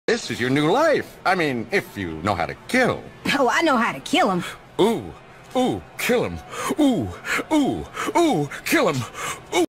This is your new life. I mean, if you know how to kill. Oh, I know how to kill him. Ooh, kill him. Ooh, kill him. Ooh.